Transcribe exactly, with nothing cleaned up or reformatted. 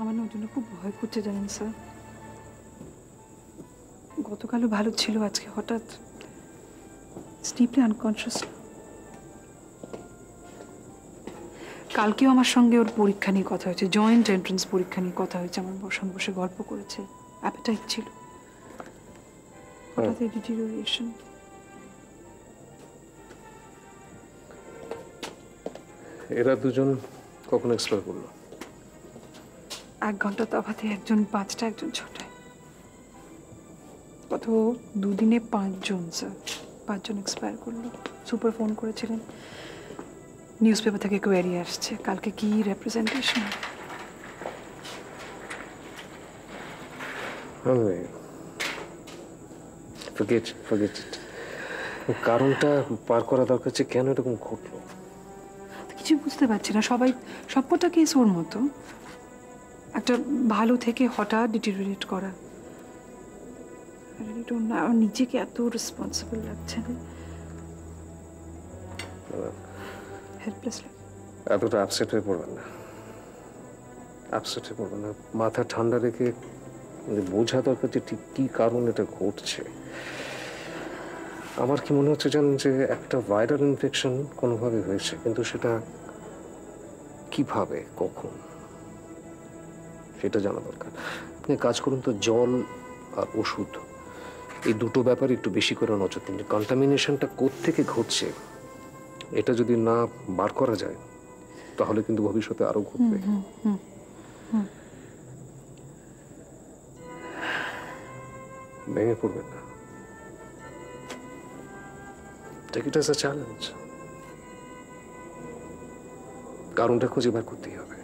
আমার না ওই জন্য খুব ভয় করছে জানেন স্যার। গতকালও ভালো ছিল, আজকে হঠাৎ স্লিপলি আনকনসিয়াস। কালকেও আমার সঙ্গে ওর পরীক্ষা নিয়ে কথা হয়েছে, জয়েন্ট এন্ট্রান্স পরীক্ষা নিয়ে কথা হয়েছে। আমার সঙ্গে বসে গল্প করেছে, অ্যাপেটাইট ছিল। হঠাৎ এই ডিটেরিওরেশন। এরা দুজন কখন এক্সপায়ার করলো? এক ঘন্টা তফাতে, একজন পাঁচটা, একজন ছটায়। কত দুদিনে পাঁচজন স্যার, পাঁচজন এক্সপায়ার করলো। সুপার ফোন করেছিলেন, নিউজ পেপার থেকে কোয়ারি আসছে। কালকে কি রেপ্রেজেন্টেশন? Forget forget it. কারণটা পার করা দরকার, যে কেন এরকম ঘটলো। কিছু বুঝতে পারছি না। সবাই সবকটা কেস ওর মতো, একটা ভালো থেকে হঠাৎ ডিটেরিওরেট করা। আমার নিজেকে এত রেসপন্সিবল লাগছে না, হেল্পলেস। এতটা আপসেট হয়ে পড়বেন না, আপসেট হয়ে পড়বেন না। মাথা ঠান্ডা রেখে বোঝা দরকার যে ঠিক কী কারণ এটা ঘটছে। আমার কি মনে হচ্ছে জানেন, যে একটা ভাইরাল ইনফেকশন কোনোভাবে হয়েছে, কিন্তু সেটা কিভাবে, কখন, সেটা জানা দরকার। আপনি কাজ করুন তো, জল আর ওষুধ এই দুটো ব্যাপারে একটু বেশি করে নজর দিন। কন্টামিনেশনটা কোত্থেকে ঘটছে এটা যদি না বার করা যায়, তাহলে কিন্তু ভবিষ্যতে আরো ঘটবে। ভেঙে পড়বেন না, take it as a challenge. কারণটা খুঁজে বার করতেই হবে।